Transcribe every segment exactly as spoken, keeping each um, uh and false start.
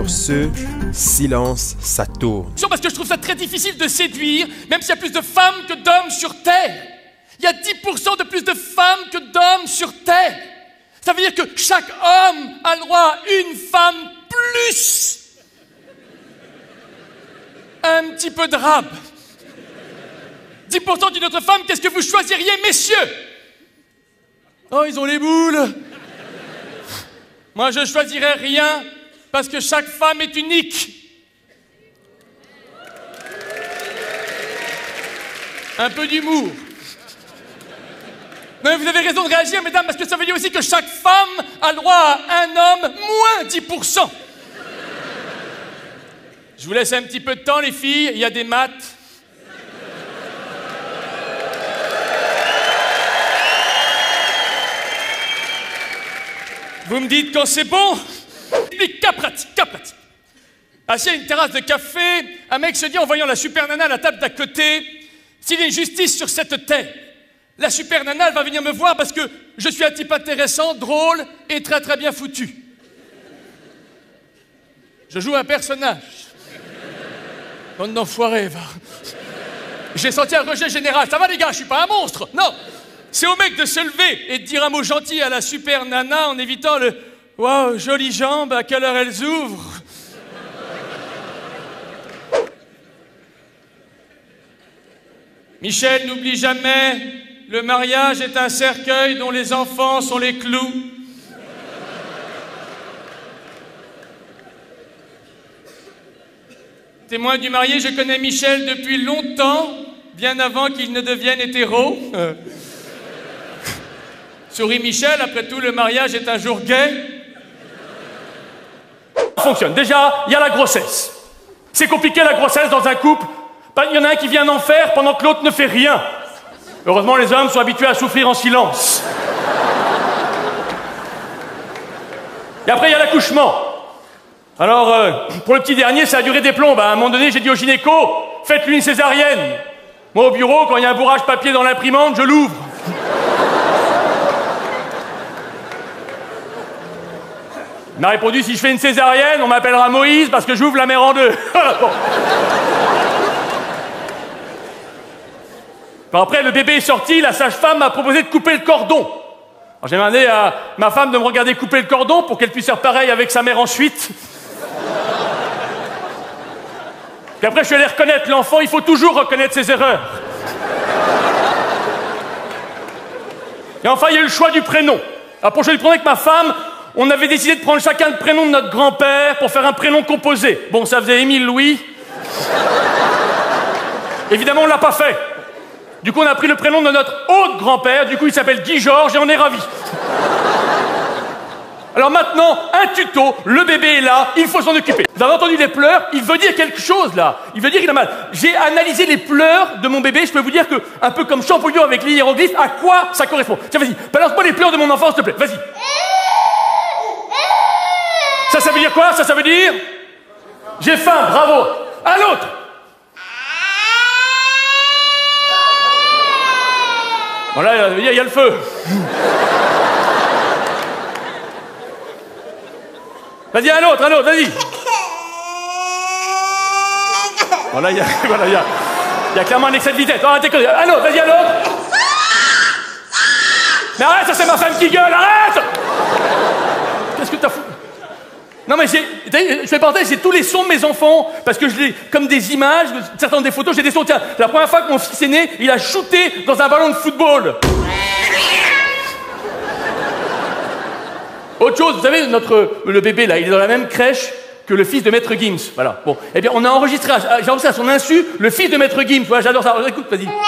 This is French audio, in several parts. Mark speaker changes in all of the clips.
Speaker 1: Sur ce, silence, ça tourne.
Speaker 2: Parce que je trouve ça très difficile de séduire, même s'il y a plus de femmes que d'hommes sur Terre. Il y a dix pour cent de plus de femmes que d'hommes sur Terre. Ça veut dire que chaque homme a le droit à une femme plus un petit peu de rab. dix pour cent d'une autre femme, qu'est-ce que vous choisiriez, messieurs? Oh, ils ont les boules. Moi, je choisirais rien, parce que chaque femme est unique. Un peu d'humour. Non, mais vous avez raison de réagir, mesdames, parce que ça veut dire aussi que chaque femme a le droit à un homme moins dix pour cent. Je vous laisse un petit peu de temps, les filles, il y a des maths. Vous me dites quand c'est bon? Mais cas pratique, cas pratique. Assis à une terrasse de café, un mec se dit en voyant la super nana à la table d'à côté, s'il y a une justice sur cette terre, la super nana, elle va venir me voir parce que je suis un type intéressant, drôle et très très bien foutu. Je joue un personnage. Bande d'enfoirés, va. J'ai senti un rejet général. Ça va les gars, je suis pas un monstre. Non. C'est au mec de se lever et de dire un mot gentil à la super nana en évitant le « Waouh, jolies jambes, à quelle heure elles ouvrent ?» Michel, n'oublie jamais, le mariage est un cercueil dont les enfants sont les clous. Témoin du marié, je connais Michel depuis longtemps, bien avant qu'il ne devienne hétéro. Euh. Souris Michel, après tout, le mariage est un jour gay. Ça fonctionne. Déjà, il y a la grossesse. C'est compliqué la grossesse dans un couple. Il y en a un qui vient en faire pendant que l'autre ne fait rien. Heureusement, les hommes sont habitués à souffrir en silence. Et après, il y a l'accouchement. Alors, euh, pour le petit dernier, ça a duré des plombes. À un moment donné, j'ai dit au gynéco, faites-lui une césarienne. Moi, au bureau, quand il y a un bourrage papier dans l'imprimante, je l'ouvre. Il m'a répondu, si je fais une césarienne, on m'appellera Moïse parce que j'ouvre la mer en deux. Bon. Bon, après, le bébé est sorti, la sage-femme m'a proposé de couper le cordon. Alors, j'ai demandé à ma femme de me regarder couper le cordon pour qu'elle puisse faire pareil avec sa mère ensuite. Puis après, je suis allé reconnaître l'enfant, il faut toujours reconnaître ses erreurs. Et enfin, il y a eu le choix du prénom. Alors, pour choisir le prénom avec ma femme, on avait décidé de prendre chacun le prénom de notre grand-père pour faire un prénom composé. Bon, ça faisait Émile Louis. Évidemment, on ne l'a pas fait. Du coup, on a pris le prénom de notre autre grand-père. Du coup, il s'appelle Guy Georges et on est ravis. Alors maintenant, un tuto, le bébé est là, il faut s'en occuper. Vous avez entendu les pleurs? Il veut dire quelque chose, là. Il veut dire qu'il a mal. J'ai analysé les pleurs de mon bébé. Je peux vous dire que, un peu comme Champollion avec les hiéroglyphes, à quoi ça correspond? Tiens, vas-y, balance-moi les pleurs de mon enfant, s'il te plaît. Vas-y. Ça, ça veut dire quoi? Ça, ça veut dire... J'ai faim, bravo. À l'autre. Bon, là, il y, y a le feu. Vas-y, un autre, un autre, vas-y. Bon, là, il y a, voilà, il y a, il y a clairement un excès de vitesse. Oh, arrêtez, un autre, vas-y, un autre. Mais arrête, ça, c'est ma femme qui gueule, arrête. Qu'est-ce que t'as foutu? Non, mais j'ai, je fais partager, j'ai tous les sons de mes enfants, parce que je les, comme des images, certaines des photos, j'ai des sons. Tiens, la première fois que mon fils est né, il a shooté dans un ballon de football. Autre chose, vous savez, notre, le bébé, là, il est dans la même crèche que le fils de Maître Gims. Voilà. Bon. Eh bien, on a enregistré, j'ai enregistré à son insu, le fils de Maître Gims. Voilà, j'adore ça. Alors, écoute, vas-y.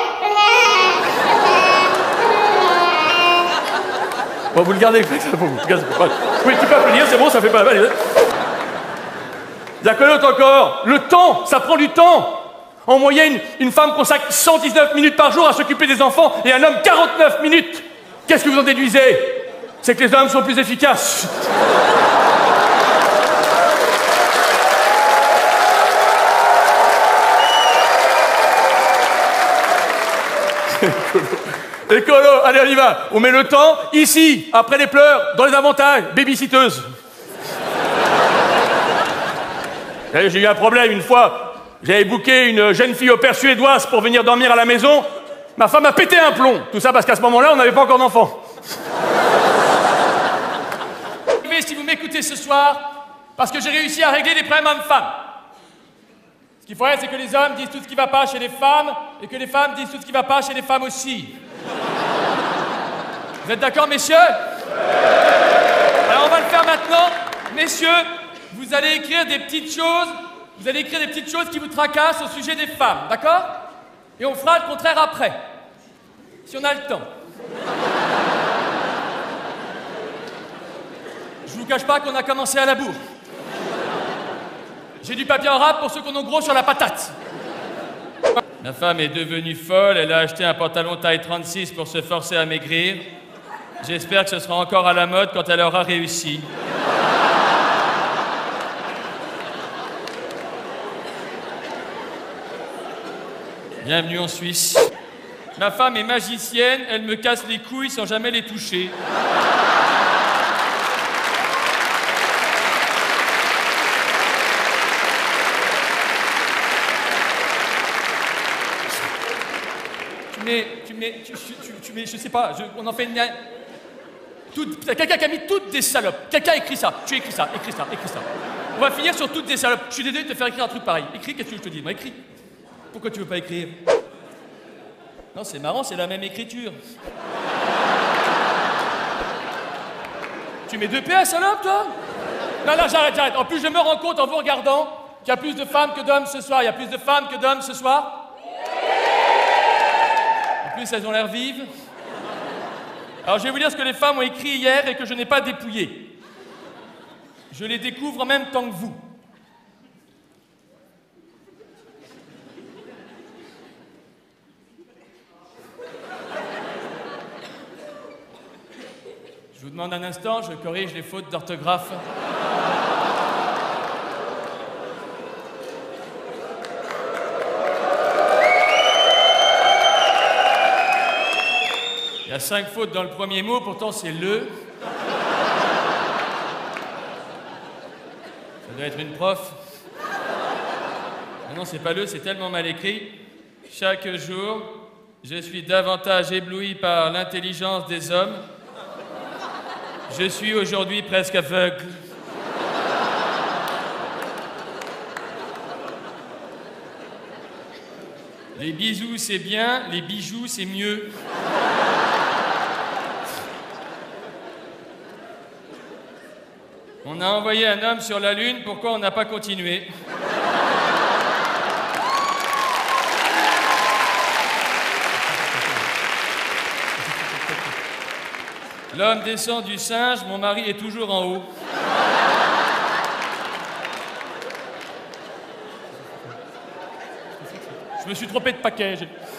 Speaker 2: Bon, vous le gardez, ça pour vous. Oui, tu peux applaudir, c'est bon, ça fait pas mal. Il y a que l'autre encore. Le temps, ça prend du temps. En moyenne, une femme consacre cent dix-neuf minutes par jour à s'occuper des enfants et un homme quarante-neuf minutes. Qu'est-ce que vous en déduisez? C'est que les hommes sont plus efficaces. Écolo, allez, on y va. On met le temps ici, après les pleurs, dans les avantages, babysitteuse. savez, j'ai eu un problème une fois. J'avais booké une jeune fille au père suédoise pour venir dormir à la maison. Ma femme a pété un plomb. Tout ça parce qu'à ce moment-là, on n'avait pas encore d'enfant. Si vous m'écoutez ce soir, parce que j'ai réussi à régler les problèmes hommes-femmes. Ce qu'il faudrait, c'est que les hommes disent tout ce qui ne va pas chez les femmes et que les femmes disent tout ce qui ne va pas chez les femmes aussi. Vous êtes d'accord, messieurs? Alors, on va le faire maintenant. Messieurs, vous allez écrire des petites choses, vous allez écrire des petites choses qui vous tracassent au sujet des femmes, d'accord? Et on fera le contraire après, si on a le temps. Je vous cache pas qu'on a commencé à la bourre. J'ai du papier en râpe pour ceux qu'on a gros sur la patate. Ma femme est devenue folle, elle a acheté un pantalon taille trente-six pour se forcer à maigrir. J'espère que ce sera encore à la mode quand elle aura réussi. Bienvenue en Suisse. Ma femme est magicienne, elle me casse les couilles sans jamais les toucher. Tu mets, tu mets, tu, tu, tu mets, je sais pas, je, on en fait une... Quelqu'un qui a mis toutes des salopes. Quelqu'un a écrit ça. Tu écris ça, écris ça, écris ça. On va finir sur toutes des salopes. Je suis désolé de te faire écrire un truc pareil. Écris, qu'est-ce que je te dis? Moi, écris. Pourquoi tu veux pas écrire? Non, c'est marrant, c'est la même écriture. Tu mets deux P à salope, toi? Non, non, j'arrête, j'arrête. En plus, je me rends compte en vous regardant qu'il y a plus de femmes que d'hommes ce soir. Il y a plus de femmes que d'hommes ce soir? En plus, elles ont l'air vives. Alors, je vais vous dire ce que les femmes ont écrit hier et que je n'ai pas dépouillé. Je les découvre en même temps que vous. Je vous demande un instant, je corrige les fautes d'orthographe. Il y a cinq fautes dans le premier mot, pourtant c'est le. Ça doit être une prof. Ah non, c'est pas le, c'est tellement mal écrit. Chaque jour, je suis davantage ébloui par l'intelligence des hommes. Je suis aujourd'hui presque aveugle. Les bisous, c'est bien, les bijoux, c'est mieux. On a envoyé un homme sur la Lune, pourquoi on n'a pas continué? L'homme descend du singe, mon mari est toujours en haut. Je me suis trompé de paquet.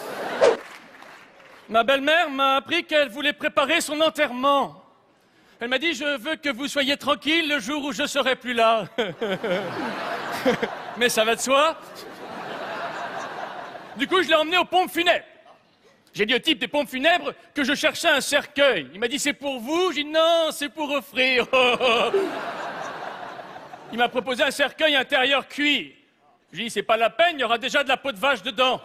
Speaker 2: Ma belle-mère m'a appris qu'elle voulait préparer son enterrement. Elle m'a dit, je veux que vous soyez tranquille le jour où je serai plus là. Mais ça va de soi. Du coup, je l'ai emmené aux pompes funèbres. J'ai dit au type des pompes funèbres que je cherchais un cercueil. Il m'a dit, c'est pour vous? J'ai dit, non, c'est pour offrir. Il m'a proposé un cercueil intérieur cuir. J'ai dit, c'est pas la peine, il y aura déjà de la peau de vache dedans.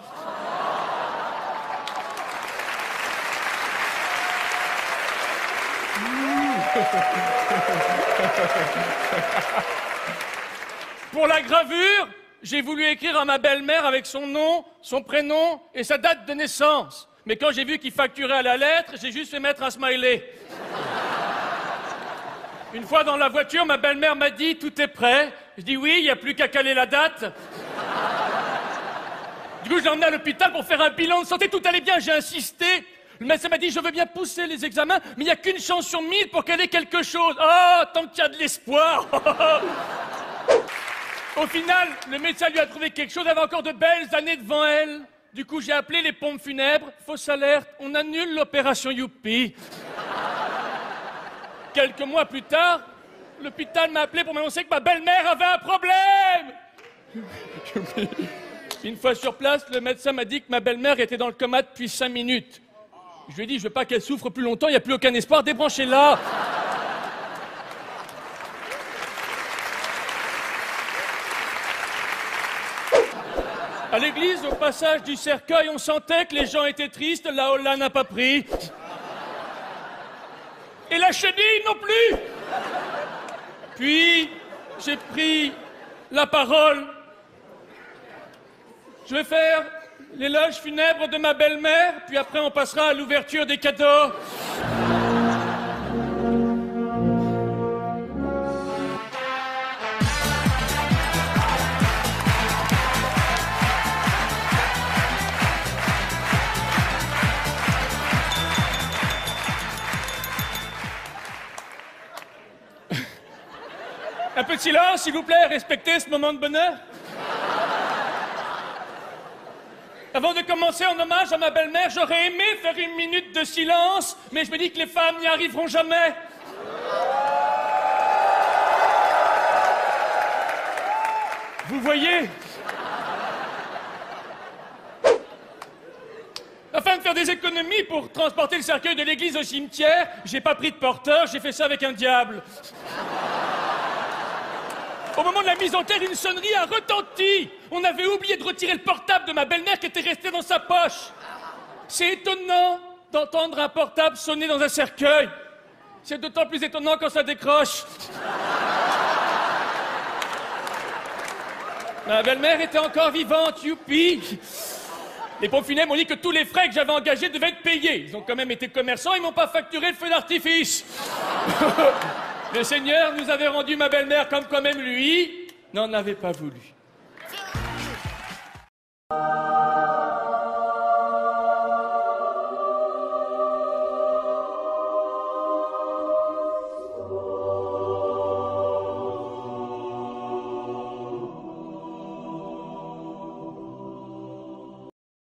Speaker 2: Pour la gravure, j'ai voulu écrire à ma belle-mère avec son nom, son prénom et sa date de naissance. Mais quand j'ai vu qu'il facturait à la lettre, j'ai juste fait mettre un smiley. Une fois dans la voiture, ma belle-mère m'a dit « Tout est prêt ?» Je dis « Oui, il n'y a plus qu'à caler la date. » Du coup, je l'ai emmené à l'hôpital pour faire un bilan de santé. Tout allait bien, j'ai insisté. Le médecin m'a dit « Je veux bien pousser les examens, mais il n'y a qu'une chance sur mille pour qu'elle ait quelque chose. » Oh, tant qu'il y a de l'espoir. Au final, le médecin lui a trouvé quelque chose. Elle avait encore de belles années devant elle. Du coup, j'ai appelé les pompes funèbres. Fausse alerte, on annule l'opération Youpi. Quelques mois plus tard, l'hôpital m'a appelé pour m'annoncer que ma belle-mère avait un problème. Une fois sur place, le médecin m'a dit que ma belle-mère était dans le coma depuis cinq minutes. Je lui ai dit, je veux pas qu'elle souffre plus longtemps, il n'y a plus aucun espoir, débranchez-la. À l'église, au passage du cercueil, on sentait que les gens étaient tristes, la Holla n'a pas pris. Et la chenille non plus. Puis, j'ai pris la parole. Je vais faire l'éloge funèbre de ma belle-mère, puis après on passera à l'ouverture des cadeaux. Un peu de silence, s'il vous plaît, respectez ce moment de bonheur. Avant de commencer en hommage à ma belle-mère, j'aurais aimé faire une minute de silence, mais je me dis que les femmes n'y arriveront jamais. Vous voyez? Afin de faire des économies pour transporter le cercueil de l'église au cimetière, j'ai pas pris de porteur, j'ai fait ça avec un diable. Au moment de la mise en terre, une sonnerie a retenti. On avait oublié de retirer le portable de ma belle-mère qui était resté dans sa poche. C'est étonnant d'entendre un portable sonner dans un cercueil. C'est d'autant plus étonnant quand ça décroche. Ma belle-mère était encore vivante, youpi. Les pompes funèbres m'ont dit que tous les frais que j'avais engagés devaient être payés. Ils ont quand même été commerçants, ils m'ont pas facturé le feu d'artifice. Le Seigneur nous avait rendu ma belle-mère comme quand même lui n'en avait pas voulu.